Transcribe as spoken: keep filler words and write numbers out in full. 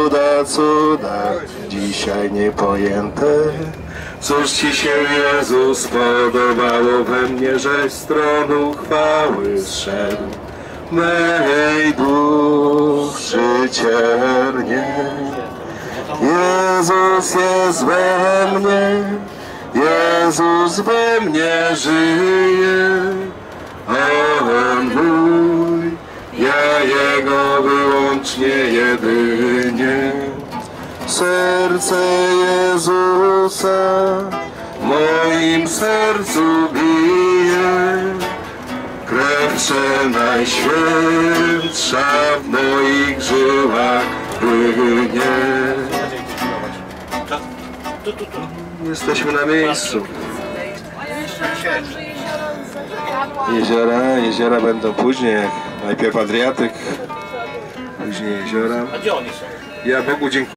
cuda, cuda, dzisiaj niepojęte. Cóż Ci się, Jezus, podobało we mnie, żeś z tronu chwały zszedł mej duszy ciernie. Jezus jest we mnie, Jezus we mnie żyje. On mój, ja Jego wyłącznie jedynie. Serce Jezusa w moim sercu bije, krew przenajświętsza w moich żyłach płynie. Jesteśmy na miejscu. Jeziora, jeziora będą później, jak najpierw Adriatyk, później jeziora. Ja Bogu dziękuję.